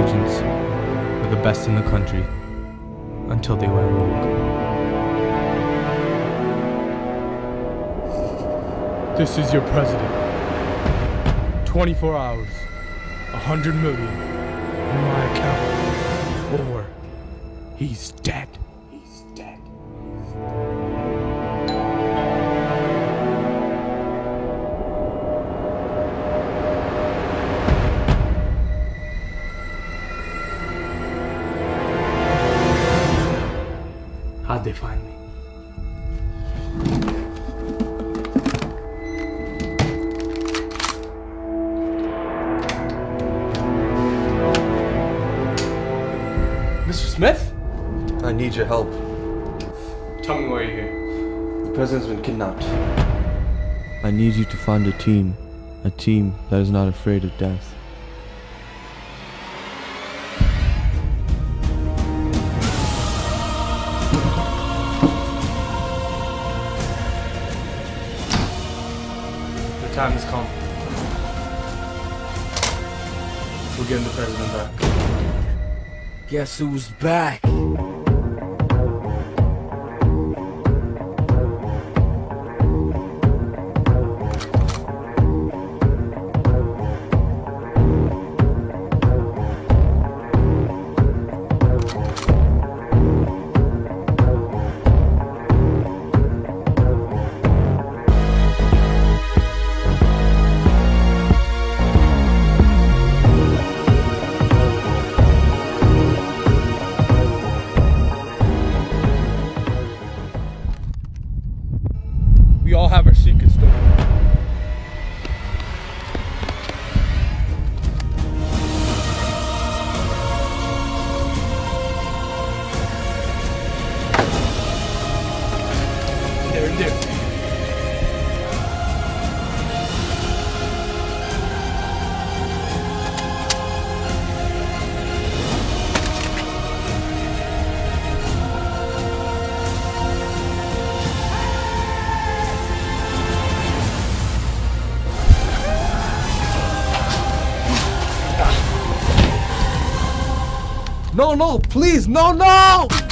agents were the best in the country until they went rogue. This is your president. 24 hours, 100 million in my account, or he's dead. He's dead. How'd they find me? Mr. Smith? I need your help. Tell me why you're here. The president's been kidnapped. I need you to find a team that is not afraid of death. The time has come. We're getting the president back. Guess who's back? We all have our secrets, though. There and there. No, please, no!